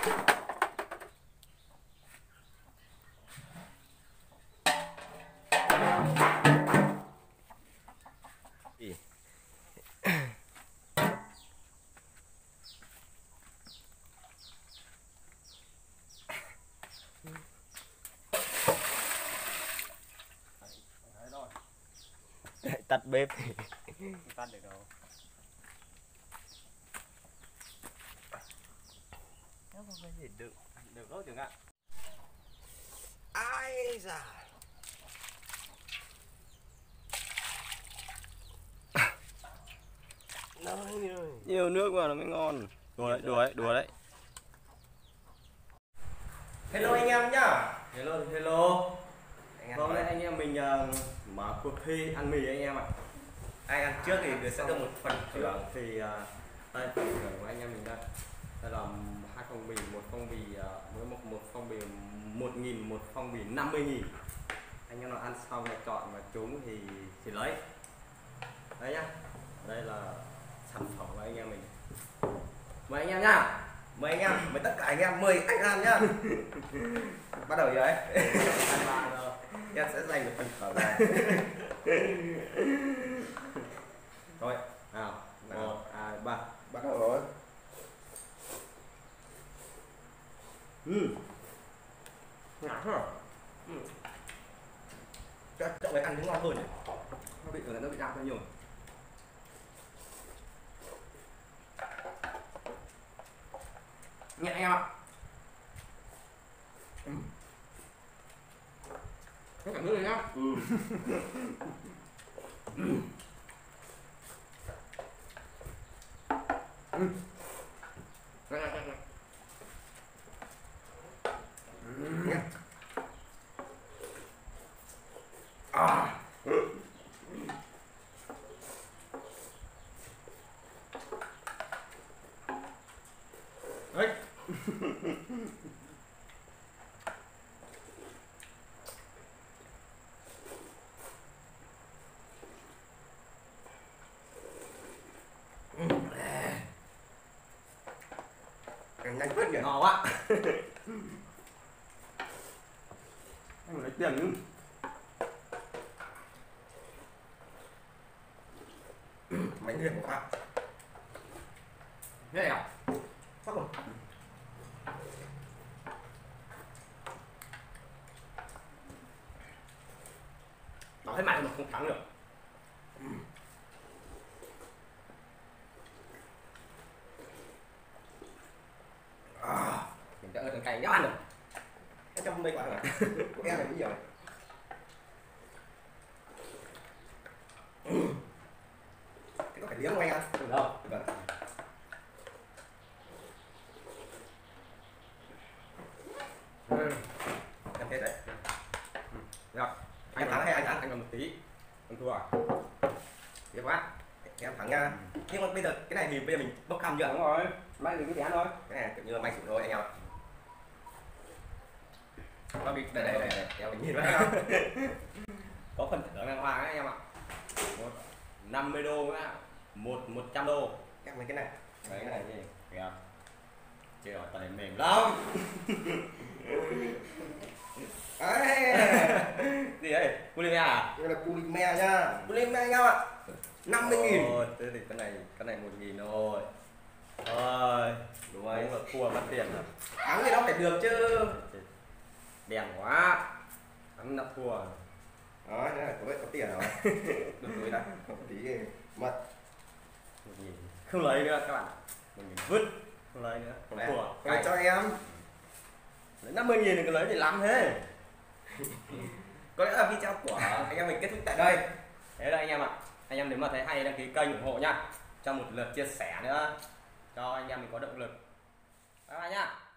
Tắt bếp. Tắt được đâu. Nó không phải gì được đâu chẳng ạ. Ai da. Nhiều nước vào nó mới ngon. Đùa đấy. Hello anh em nhá. Hello. Hôm nay anh em mình mở cuộc thi ăn mì anh em ạ. Ai ăn trước thì sẽ được một phần thưởng. Thì đây phần thưởng của anh em mình đây. Đây là 2 phong bì, một phong bì với một phong bì 1.000, một phong bì 50.000. Anh em nào ăn xong là chọn và trúng thì lấy. Đấy nhá. Đây là sản phẩm của anh em mình. Mời anh em nhá. Mời anh em, mời tất cả anh em, mời anh ăn nhá. Bắt đầu rồi đấy. Em sẽ giành được phần thưởng này. Thôi, nào, 1, 2, 3, bắt đầu rồi. Ngọt hả? Chọn cái ăn cũng ngon hơn nhỉ? Nó bị đau hơi nhiều. Nhẹ anh em ạ. Có cả nước này nhá. Đấy. Nhanh phết nhỉ. Ngon quá. Anh lấy tiền chứ. Bánh hiền quá. Thế này à? Sắp rồi. Nó hết mạnh mà không thắng được. Mình đã ở cày nhá ăn được. Cái trong đây quả rồi. Em này cái gì rồi? Cái có phải liếm không anh ăn? Được đâu. Được. Em hết đấy. Rồi. Anh thắng hay anh thắng? Anh còn một tí. Anh thua à? Tiếc quá. Em thắng nha. Nhưng mà bây giờ cái này thì bây giờ mình bốc thăm chưa? Đúng rồi. May được cái chén thôi. Cái này kiểu như là may sủi thôi anh em ạ. Nó bị đây em mình nhìn vào. Có phần thưởng đàng hoàng anh em ạ. 50 đô á, 100 đô. Các mấy cái này. Mấy cái này gì? Kìa. Chơi rồi tay mềm lắm. Gì đây? Polymer à? Đây là polymer nhá. Polymer anh em ạ. 50.000. Ôi, thế thì cái này 1.000 thôi. Thôi, đúng rồi, mà thua mất tiền rồi. Thắng thì nó phải được chứ. Đèn quá. Thắng đã thua. Đó, thế là có tiền rồi. Được rồi đấy, một tí mất. 1.000. Không lấy nữa các bạn. 1.000 vứt. Không lấy nữa. Không thua. Cho em. 50.000 thì cứ lấy thì lắm thế. Có lẽ là video của anh em mình kết thúc tại đây. Thế là anh em ạ. Anh em nếu mà thấy hay đăng ký kênh ủng hộ nha. Cho một lượt chia sẻ nữa cho anh em mình có động lực. Bye bye nhá.